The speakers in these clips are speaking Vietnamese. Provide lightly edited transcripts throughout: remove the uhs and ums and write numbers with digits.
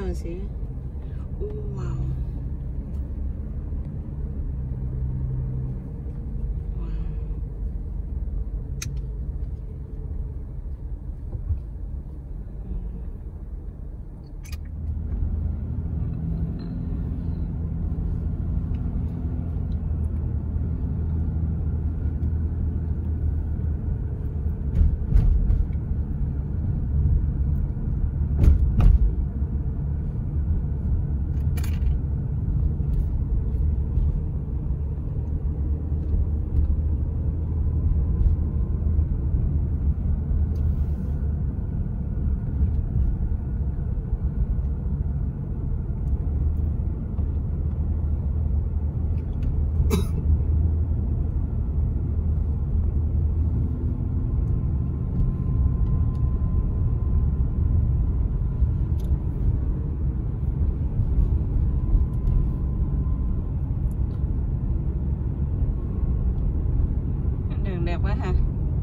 así. Wow. Đường đẹp quá ha.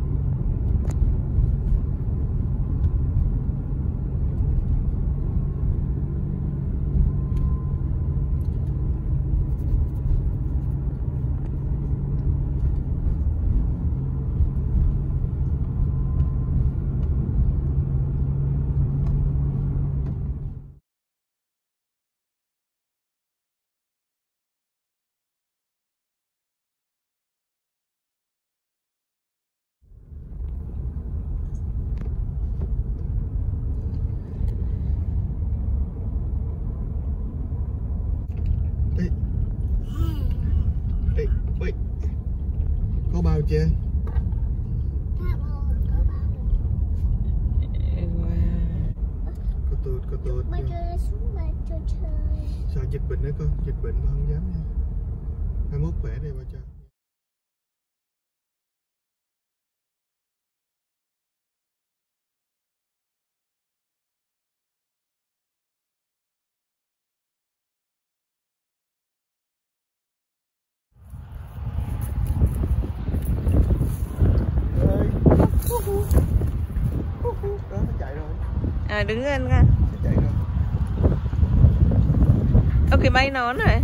Ê, ui. Có bao chưa? Có tụt. Sao dịch bệnh nữa con? Dịch bệnh mà không dám nha. 21 khỏe đi ba cha. Đó nó chạy rồi. Đứng lên coi. Nó chạy rồi. Ok, bay nón rồi.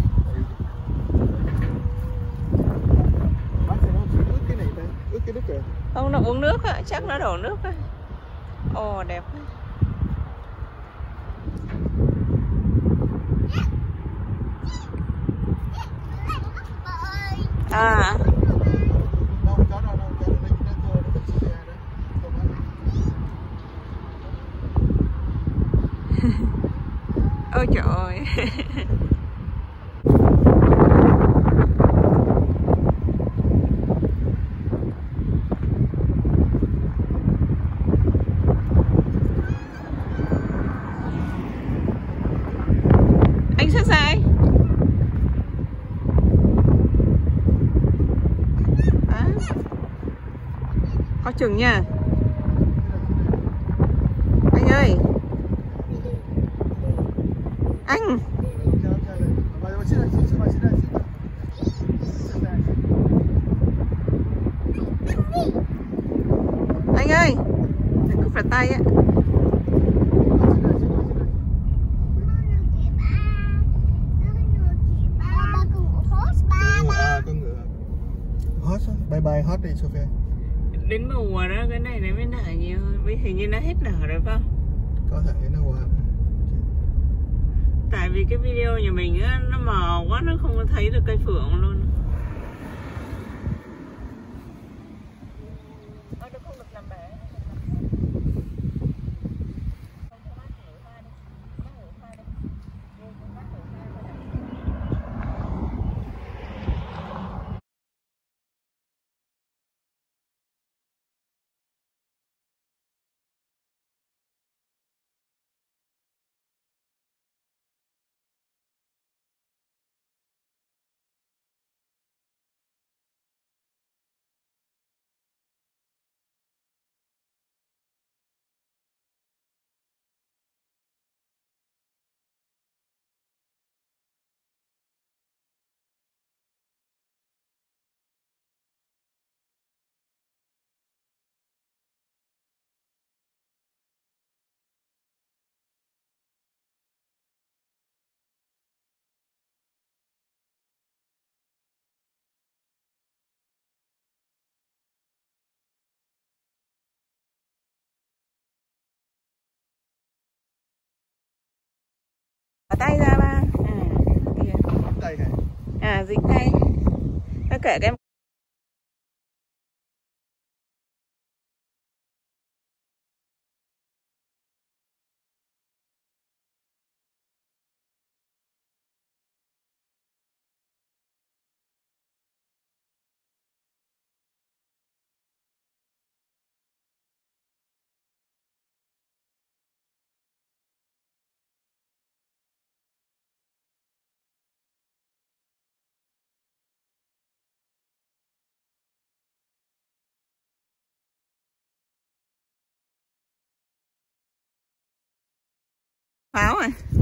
Bác sẽ nó ướt cái này ta, ướt cái nước kìa. Không, nó uống nước á, chắc nó đổ nước á. Ồ, đẹp quá. À. Đâu chó đâu, chó nó thua, nó thích xe đó. Ôi trời ơi. Anh sao sai? À. Có chừng nha. Anh ơi. Anh. Anh ơi. Cứ phải tay á. Con ngựa. Hot á. Bye bye hot đi Sophia. Đến mùa đó cái này nó mới nở nhiều hơn. Bây hình như nó hết nở rồi không? Có thể nó qua. Tại vì cái video nhà mình á, nó mờ quá, nó không có thấy được cây phượng luôn. À dính ngay. Nó kể cái pháo này.